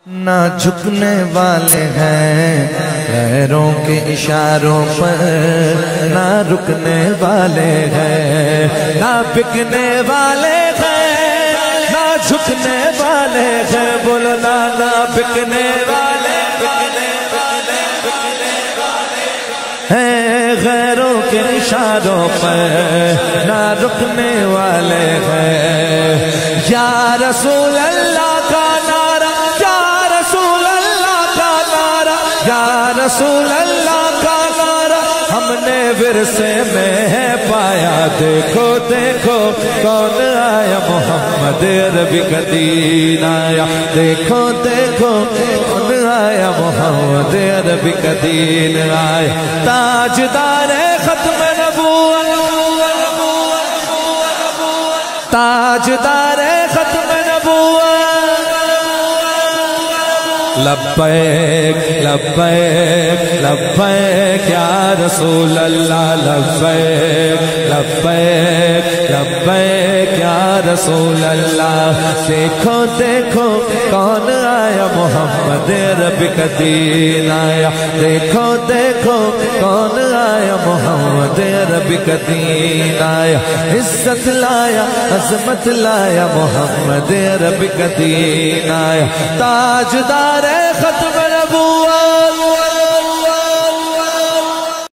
نہ جھکنے والے ہیں غیروں کے اشاروں پر، نہ رکنے والے ہیں، نہ بکنے والے ہیں، نہ جھکنے والے ہیں، بولو نہ بکنے والے ہیں، غیروں کے اشاروں پر نہ رکنے والے ہیں۔ یا رسول اللہ کا نعرہ، یا رسول اللہ کا نعرہ، یا رسول اللہ کا نعرہ ہم نے ورثے میں ہے پایا۔ دیکھو دیکھو کون آیا، محمد عربی کا دین آیا۔ دیکھو دیکھو کون آیا، محمد عربی کا دین آیا۔ تاجدار ختم نبوت، تاجدار ختم نبوت، لبیک لبیک لبیک یا رسول اللہ، لبیک لبیک لبیک یا رسول اللہ۔ دیکھو دیکھو کون آیا، محمد عربی کا دین آیا۔ دیکھو دیکھو کون آیا، محمد عربی کا دین آیا۔ عزت لایا، عظمت لایا، محمد عربی کا دین آیا۔ تاجدار ختم